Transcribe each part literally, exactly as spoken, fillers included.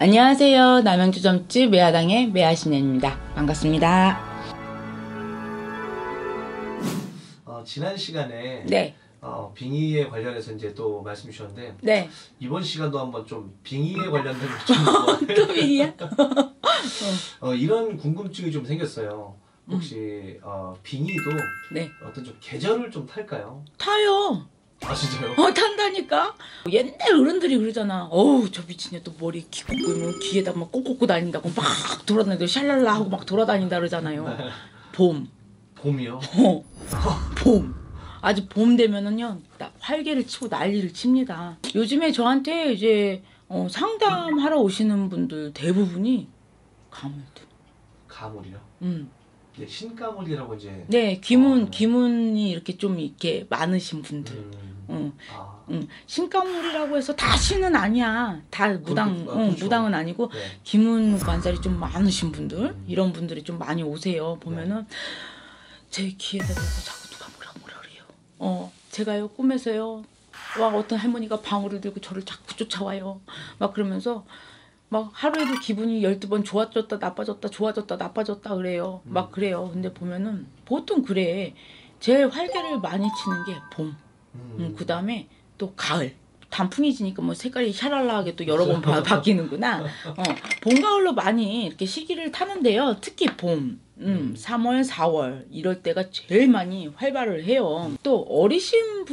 안녕하세요. 남양주점집 매화당의 매화신연입니다. 반갑습니다. 어, 지난 시간에 네. 어, 빙의에 관련해서 이제 또 말씀 주셨는데 네. 이번 시간도 한번 좀 빙의에 관련된 좀 또 빙의야? 어, 이런 궁금증이 좀 생겼어요. 혹시 어, 빙의도 네. 어떤 좀 계절을 좀 탈까요? 타요. 아 진짜요? 어, 탄다니까? 옛날 어른들이 그러잖아. 어우, 저 미친년 또 머리 키 꽂고 귀에다 막 꽂고 다닌다고 막 돌아다니고 샬랄라 하고 막 돌아다닌다 그러잖아요. 네. 봄. 봄이요? 어, 봄. 아주 봄 되면은요, 나 활개를 치고 난리를 칩니다. 요즘에 저한테 이제 어, 상담하러 오시는 분들 대부분이 가물들. 가물이요? 음. 네, 신가물이라고 이제. 네, 기문, 어, 기문이 이렇게 좀 이렇게 많으신 분들. 음, 응, 아, 응. 신가물이라고 해서 다 신은 아니야. 다 무당, 아, 응, 그렇죠. 무당은 아니고 네. 기문 관살이 좀 많으신 분들, 음. 이런 분들이 좀 많이 오세요. 보면은 제 귀에다 대고 자꾸 누가 뭐라 뭐라 그래요. 어, 제가요 꿈에서요. 와 어떤 할머니가 방울을 들고 저를 자꾸 쫓아와요. 막 그러면서 막 하루에도 기분이 열두 번 좋아졌다 나빠졌다 좋아졌다 나빠졌다 그래요. 막 그래요. 근데 보면은 보통 그래. 제일 활개를 많이 치는 게 봄. 음. 음, 그 다음에 또 가을. 단풍이 지니까 뭐 색깔이 샤랄라하게 또 여러 번 바, 바뀌는구나. 어, 봄, 가을로 많이 이렇게 시기를 타는데요. 특히 봄, 음, 삼월, 사월 이럴 때가 제일 많이 활발을 해요. 또 어리신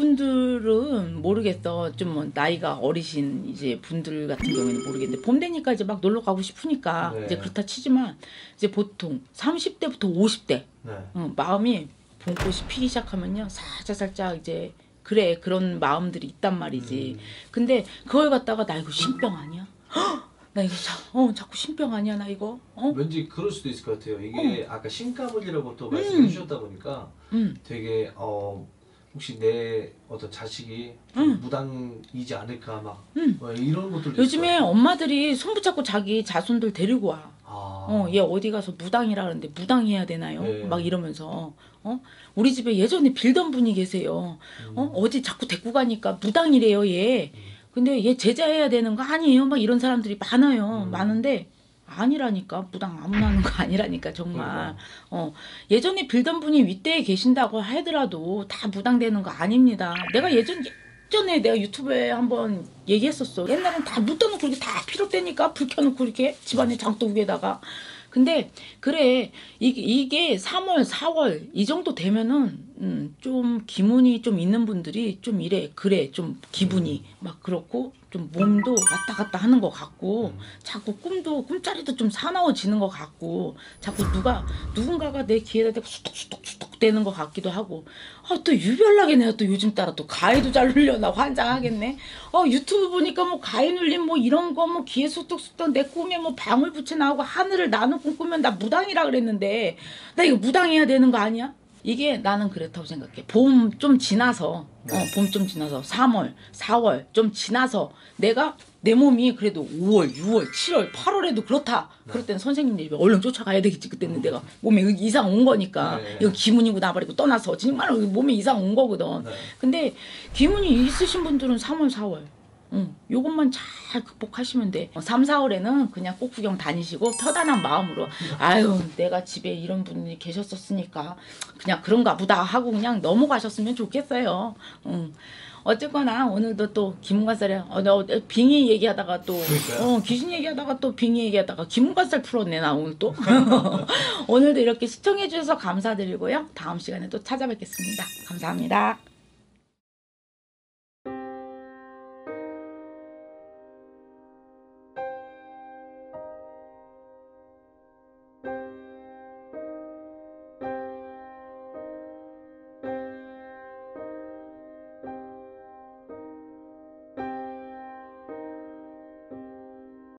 분들은 모르겠어. 좀 뭐 나이가 어리신 이제 분들 같은 경우에는 모르겠는데 봄 되니까 이제 막 놀러 가고 싶으니까 네. 이제 그렇다 치지만 이제 보통 삼십 대부터 오십 대 네. 어, 마음이 봄꽃이 피기 시작하면요 살짝 살짝 이제 그래 그런 마음들이 있단 말이지. 음. 근데 그걸 갖다가 나 이거 신병 아니야? 헉! 나 이거 자, 어 자꾸 신병 아니야 나 이거? 어? 왠지 그럴 수도 있을 것 같아요. 이게 아까 신가물이라고 또 말씀해 주셨다 보니까 음. 되게 어 혹시 내 어떤 자식이 음. 무당이지 않을까 막 음. 뭐 이런 것들도 요즘에 있을 것 같아요. 엄마들이 손 붙잡고 자기 자손들 데리고 와. 아. 어, 얘 어디 가서 무당이라 그러는데 무당해야 되나요? 네. 막 이러면서 어? 우리 집에 예전에 빌던 분이 계세요. 어? 어디 자꾸 데리고 가니까 무당이래요, 얘. 근데 얘 제자해야 되는 거 아니에요? 막 이런 사람들이 많아요. 음. 많은데 아니라니까. 무당 아무나 하는 거 아니라니까 정말. 그러니까. 어, 예전에 빌던 분이 윗대에 계신다고 하더라도 다 무당 되는 거 아닙니다. 내가 예전 예전에 내가 유튜브에 한번 얘기했었어. 옛날엔 다 묻어놓고 이렇게 다 필요 때니까 불 켜놓고 이렇게 집안에 장독 위에다가. 근데 그래 이게, 이게 삼월 사월 이 정도 되면은 음, 좀 기운이 좀 있는 분들이 좀 이래 그래 좀 기분이 막 그렇고 좀 몸도 왔다 갔다 하는 것 같고 자꾸 꿈도 꿈자리도 좀 사나워지는 것 같고 자꾸 누가 누군가가 내 귀에다 대고 수덕수덕수덕 대는 것 같기도 하고 아, 또 유별나게 내가 또 요즘 따라 또 가위도 잘 눌려나 환장하겠네. 어 유튜브 보니까 뭐 가위 눌림 뭐 이런 거 뭐 귀에 수덕수덕 내 꿈에 뭐 방울 붙여 나오고 하늘을 나누고 꿈꾸면 나 무당이라 그랬는데 나 이거 무당해야 되는 거 아니야? 이게 나는 그렇다고 생각해. 봄 좀 지나서 어, 봄 좀 지나서 삼월, 사월 좀 지나서 내가 내 몸이 그래도 오월, 유월, 칠월, 팔월에도 그렇다. 그럴 때는 선생님들이 얼른 쫓아가야 되겠지. 그때는 내가 몸에 이상 온 거니까. 네. 이거 기문이고 나발이고 떠나서 정말 몸에 이상 온 거거든. 네. 근데 기문이 있으신 분들은 삼월, 사월 응, 요것만 잘 극복하시면 돼. 삼, 사월에는 그냥 꽃 구경 다니시고 편안한 마음으로 아유 내가 집에 이런 분이 계셨었으니까 그냥 그런가 보다 하고 그냥 넘어가셨으면 좋겠어요. 응. 어쨌거나 오늘도 또 김문관살에 어, 너 빙의 얘기하다가 또 어, 귀신 얘기하다가 또 빙의 얘기하다가 김문관살 풀었네 나 오늘 또. 오늘도 이렇게 시청해 주셔서 감사드리고요. 다음 시간에 또 찾아뵙겠습니다. 감사합니다.